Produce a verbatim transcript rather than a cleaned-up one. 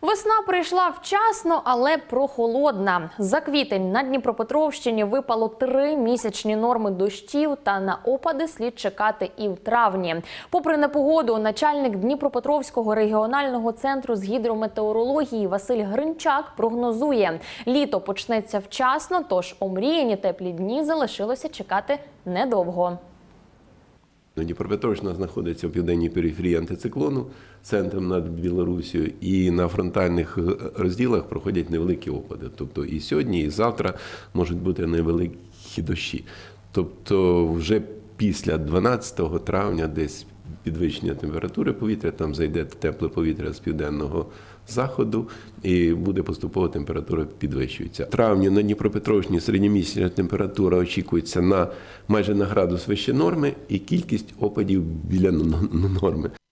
Весна прийшла вчасно, але прохолодна. За квітень на Дніпропетровщині випало три місячні норми дощів, та на опади слід чекати і в травні. Попри непогоду, начальник Дніпропетровського регіонального центру з гідрометеорології Василь Гринчак прогнозує – літо почнеться вчасно, тож омріяні теплі дні залишилося чекати недовго. Дніпропетровщина знаходиться в південній периферії антициклону, центром над Білорусією, і на фронтальних розділах проходять невеликі опади. Тобто і сьогодні, і завтра можуть бути невеликі дощі. Тобто вже після дванадцятого травня десь підвищення температури повітря, там зайде тепле повітря з південного заходу і буде поступово температура підвищується. В травні на Дніпропетровщині середньомісячна температура очікується на майже на градус вище норми і кількість опадів біля норми.